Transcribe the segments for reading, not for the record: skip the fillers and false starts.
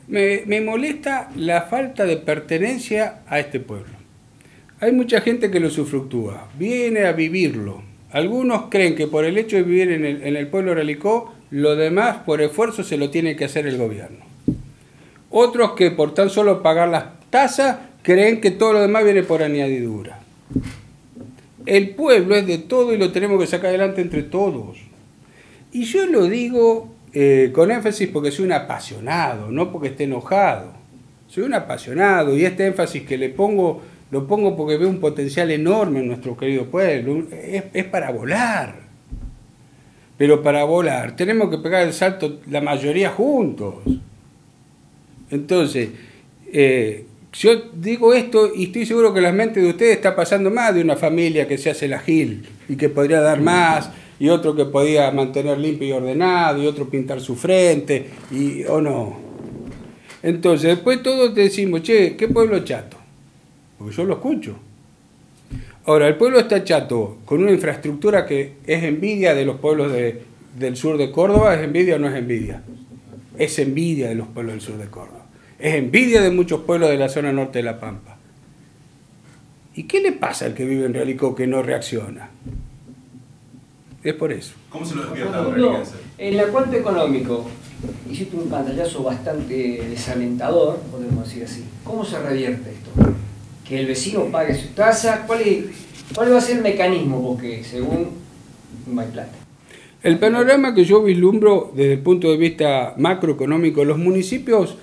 Me molesta la falta de pertenencia a este pueblo. Hay mucha gente que lo usufructúa, viene a vivirlo. Algunos creen que por el hecho de vivir en el pueblo de Relicó, lo demás por esfuerzo se lo tiene que hacer el gobierno. Otros que por tan solo pagar las tasas creen que todo lo demás viene por añadidura. El pueblo es de todo y lo tenemos que sacar adelante entre todos. Y yo lo digo con énfasis porque soy un apasionado, no porque esté enojado. Soy un apasionado y este énfasis que le pongo, lo pongo porque veo un potencial enorme en nuestro querido pueblo. Es para volar. Pero para volar tenemos que pegar el salto la mayoría juntos. Entonces, yo digo esto y estoy seguro que en la mente de ustedes está pasando más de una familia que se hace la gil y que podría dar más, y otro que podía mantener limpio y ordenado, y otro pintar su frente, o no. Entonces, después todos decimos, che, ¿qué pueblo chato? Porque yo lo escucho. Ahora, el pueblo está chato con una infraestructura que es envidia de los pueblos del sur de Córdoba. ¿Es envidia o no es envidia? Es envidia de los pueblos del sur de Córdoba. Es envidia de muchos pueblos de la zona norte de La Pampa. ¿Y qué le pasa al que vive en Realicó que no reacciona? Es por eso. ¿Cómo se lo despierta a un En el cuanto económico, hiciste un pantallazo bastante desalentador, podemos decir así. ¿Cómo se revierte esto? Que el vecino pague su tasa. ¿Cuál va a ser el mecanismo? Porque según no hay plata. El panorama que yo vislumbro desde el punto de vista macroeconómico, los municipios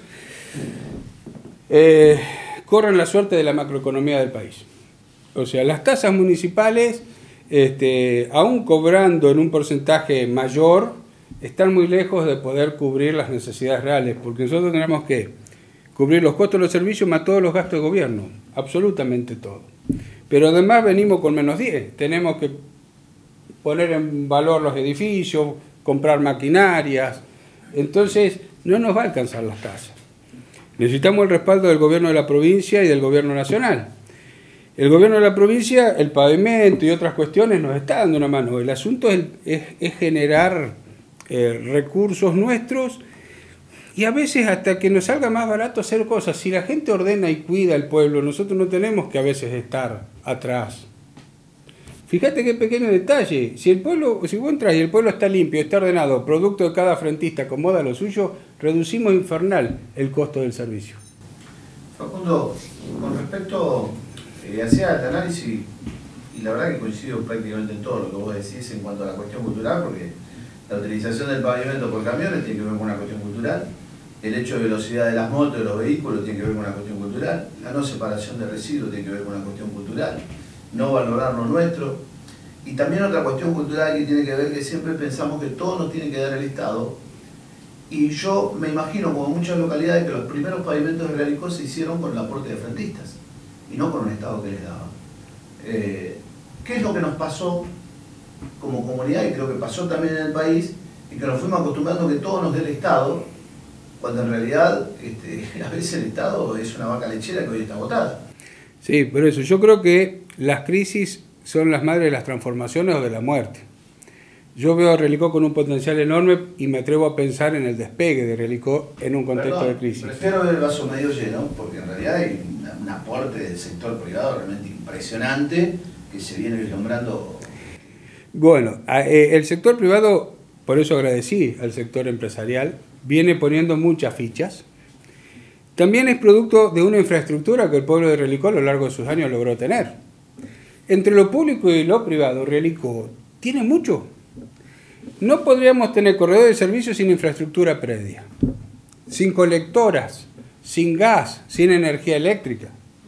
corren la suerte de la macroeconomía del país. O sea, las tasas municipales, aún cobrando en un porcentaje mayor, están muy lejos de poder cubrir las necesidades reales, porque nosotros tenemos que cubrir los costos de los servicios más todos los gastos de gobierno, absolutamente todo. Pero además venimos con menos 10, tenemos que poner en valor los edificios, comprar maquinarias, entonces no nos va a alcanzar las tasas. Necesitamos el respaldo del gobierno de la provincia y del gobierno nacional. El gobierno de la provincia, el pavimento y otras cuestiones nos está dando una mano. El asunto es generar recursos nuestros y a veces hasta que nos salga más barato hacer cosas. Si la gente ordena y cuida el pueblo, nosotros no tenemos que a veces estar atrás. Fíjate qué pequeño detalle. Si vos entras y el pueblo está limpio, está ordenado, producto de cada frentista acomoda lo suyo, reducimos infernal el costo del servicio. Facundo, con respecto, hacía el análisis y la verdad que coincido prácticamente en todo lo que vos decís en cuanto a la cuestión cultural, porque la utilización del pavimento por camiones tiene que ver con una cuestión cultural, el hecho de velocidad de las motos, de los vehículos, tiene que ver con una cuestión cultural, la no separación de residuos tiene que ver con una cuestión cultural, no valorar lo nuestro, y también otra cuestión cultural que tiene que ver que siempre pensamos que todo nos tiene que dar el Estado, y yo me imagino como muchas localidades que los primeros pavimentos de Realicó se hicieron con el aporte de frentistas y no con un Estado que les daba. ¿Qué es lo que nos pasó como comunidad, y creo que pasó también en el país, y que nos fuimos acostumbrando que todo nos dé el Estado, cuando en realidad a veces el Estado es una vaca lechera que hoy está agotada? Sí, por eso yo creo que las crisis son las madres de las transformaciones o de la muerte. Yo veo a Realicó con un potencial enorme y me atrevo a pensar en el despegue de Realicó en un contexto de crisis. Prefiero ver el vaso medio lleno, porque en realidad hay un aporte del sector privado realmente impresionante que se viene vislumbrando. Bueno, el sector privado, por eso agradecí al sector empresarial, viene poniendo muchas fichas. También es producto de una infraestructura que el pueblo de Realicó a lo largo de sus años logró tener. Entre lo público y lo privado, Realicó tiene mucho. No podríamos tener corredor de servicios sin infraestructura previa, sin colectoras, sin gas, sin energía eléctrica.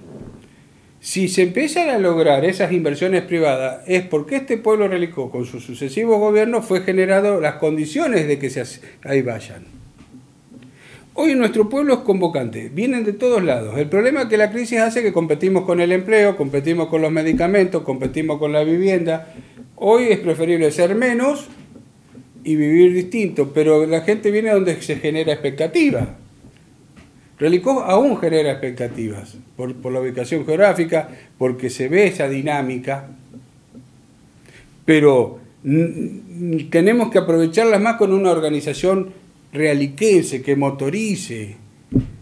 Si se empiezan a lograr esas inversiones privadas es porque este pueblo Realicó, con sus sucesivos gobiernos, fue generado las condiciones de que ahí vayan. Hoy nuestro pueblo es convocante, vienen de todos lados. El problema es que la crisis hace que competimos con el empleo, competimos con los medicamentos, competimos con la vivienda. Hoy es preferible ser menos y vivir distinto, pero la gente viene donde se genera expectativa. Realicó aún genera expectativas por la ubicación geográfica, porque se ve esa dinámica, pero tenemos que aprovecharlas más con una organización realiquense que motorice,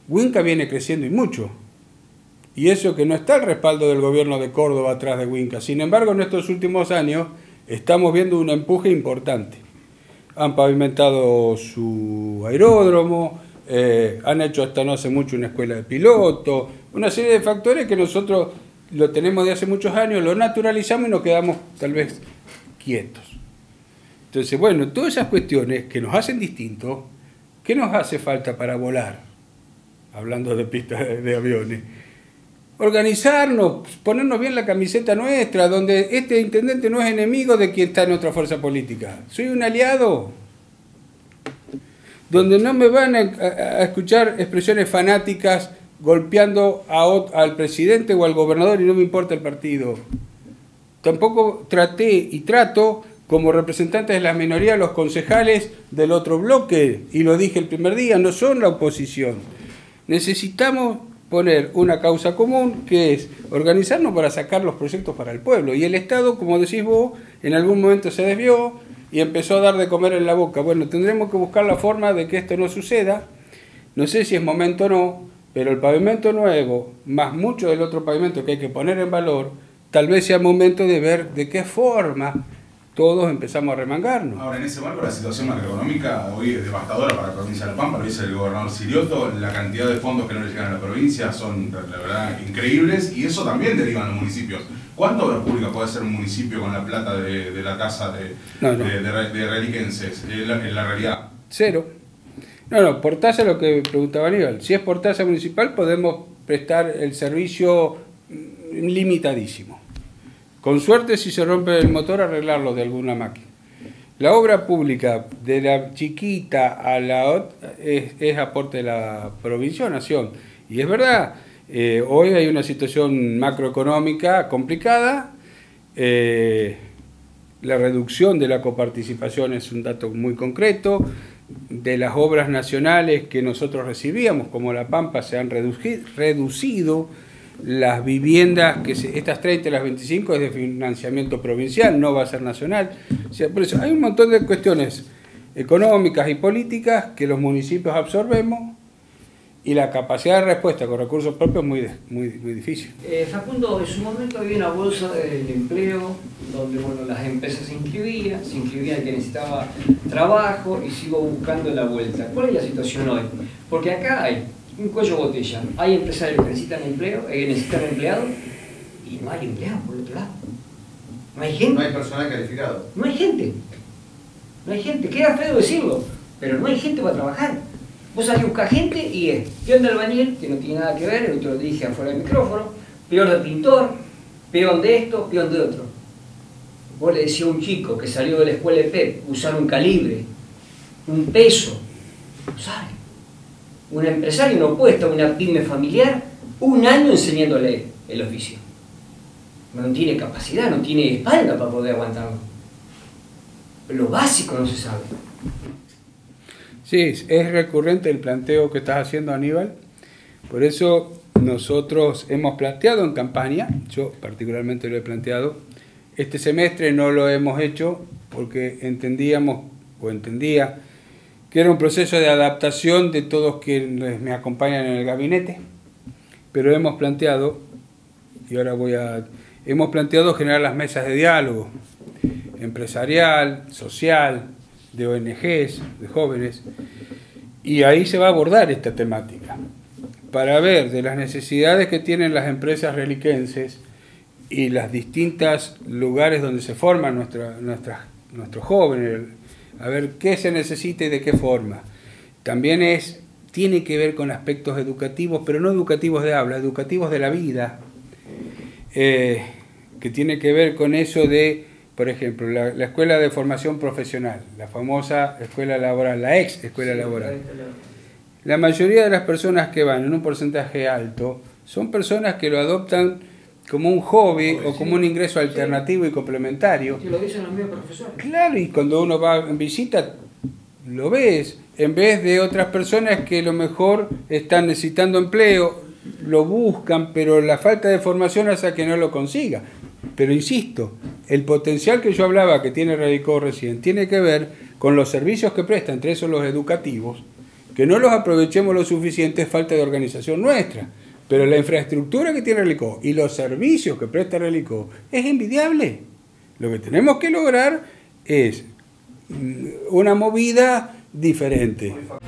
Winca viene creciendo y mucho. Y eso que no está el respaldo del gobierno de Córdoba atrás de Winca. Sin embargo, en estos últimos años estamos viendo un empuje importante. Han pavimentado su aeródromo, han hecho hasta no hace mucho una escuela de piloto, una serie de factores que nosotros lo tenemos de hace muchos años, lo naturalizamos y nos quedamos tal vez quietos. Entonces, bueno, todas esas cuestiones que nos hacen distintos, ¿qué nos hace falta para volar? Hablando de pistas de aviones. Organizarnos, ponernos bien la camiseta nuestra, donde este intendente no es enemigo de quien está en otra fuerza política. Soy un aliado. Donde no me van a escuchar expresiones fanáticas golpeando al presidente o al gobernador y no me importa el partido. Tampoco traté y trato como representantes de la minoría los concejales del otro bloque, y lo dije el primer día, no son la oposición. Necesitamos poner una causa común, que es organizarnos para sacar los proyectos para el pueblo. Y el Estado, como decís vos, en algún momento se desvió y empezó a dar de comer en la boca. Bueno, tendremos que buscar la forma de que esto no suceda. No sé si es momento o no, pero el pavimento nuevo, más mucho del otro pavimento que hay que poner en valor, tal vez sea momento de ver de qué forma todos empezamos a remangarnos. Ahora, en ese marco, la situación macroeconómica hoy es devastadora para la provincia de La Pampa, lo dice el gobernador Sirioto, la cantidad de fondos que no le llegan a la provincia son, la verdad, increíbles, y eso también deriva en los municipios. ¿Cuánta obra pública puede hacer un municipio con la plata de la tasa de reliquenses, en la realidad? Cero. No, por tasa lo que preguntaba Aníbal. Si es por tasa municipal podemos prestar el servicio limitadísimo. Con suerte, si se rompe el motor, arreglarlo de alguna máquina. La obra pública, de la chiquita a la otra, es aporte de la provincia o nación. Y es verdad, hoy hay una situación macroeconómica complicada. La reducción de la coparticipación es un dato muy concreto. De las obras nacionales que nosotros recibíamos, como La Pampa, se han reducido. Las viviendas, estas 30 y las 25 es de financiamiento provincial, no va a ser nacional. O sea, por eso hay un montón de cuestiones económicas y políticas que los municipios absorbemos, y la capacidad de respuesta con recursos propios es muy difícil. Facundo, en su momento había una bolsa del empleo donde las empresas se inscribían el que necesitaba trabajo y sigo buscando la vuelta. ¿Cuál es la situación hoy? Porque acá hay un cuello de botella. Hay empresarios que necesitan empleo, necesitan empleados, y no hay empleados por el otro lado. No hay gente. No hay personal calificado. No hay gente. No hay gente. Queda feo decirlo, pero no hay gente para trabajar. Vos salís a buscar gente y es peón de albañil, que no tiene nada que ver, el otro lo dije afuera del micrófono, peón de pintor, peón de esto, peón de otro. Vos le decías a un chico que salió de la escuela de PEP usar un calibre, un peso, no sabe. Un empresario no puede estar en una pyme familiar un año enseñándole el oficio. No tiene capacidad, no tiene espalda para poder aguantarlo. Lo básico no se sabe. Sí, es recurrente el planteo que estás haciendo, Aníbal. Por eso nosotros hemos planteado en campaña, yo particularmente lo he planteado, este semestre no lo hemos hecho porque entendía que era un proceso de adaptación de todos quienes me acompañan en el gabinete, pero hemos planteado, hemos planteado generar las mesas de diálogo empresarial, social, de ONGs, de jóvenes, y ahí se va a abordar esta temática, para ver de las necesidades que tienen las empresas reliquenses y los distintos lugares donde se forman nuestros jóvenes, a ver qué se necesita y de qué forma. También tiene que ver con aspectos educativos, pero no educativos de habla, educativos de la vida, que tiene que ver con eso de, por ejemplo, la escuela de formación profesional, la famosa escuela laboral, la ex escuela laboral. La mayoría de las personas que van en un porcentaje alto son personas que lo adoptan como un hobby o como un ingreso alternativo y complementario. Sí, lo dicen los mismos profesores. Claro, y cuando uno va en visita lo ves, en vez de otras personas que a lo mejor están necesitando empleo, lo buscan, pero la falta de formación hace que no lo consiga. Pero insisto, el potencial que yo hablaba que tiene Radicó recién tiene que ver con los servicios que presta, entre esos los educativos, Que no los aprovechemos lo suficiente es falta de organización nuestra. Pero la infraestructura que tiene Relicó y los servicios que presta Relicó es envidiable. Lo que tenemos que lograr es una movida diferente.